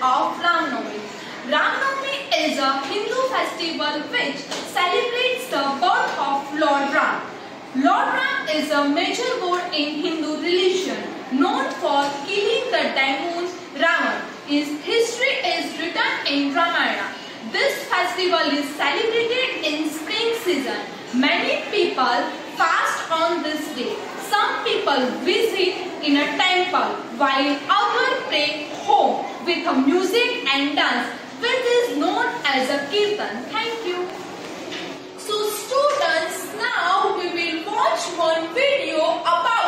of Ram Navami. Ram Navami is a Hindu festival which celebrates the birth of Lord Ram. Lord Ram is a major god in Hindu religion, known for killing the demon Ravan. His history is written in Ramayana. This festival is celebrated in spring season. Many people fast on this day. Some people visit in a temple while others pray home with a music and dance, which is known as a kirtan. Thank you. So students, now we will watch one video about